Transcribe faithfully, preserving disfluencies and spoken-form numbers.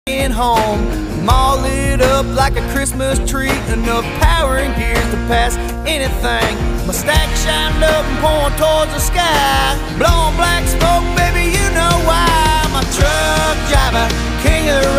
home. I'm all lit up like a Christmas tree, enough power and gears to pass anything. My stack shined up and pouring towards the sky, blowing black smoke.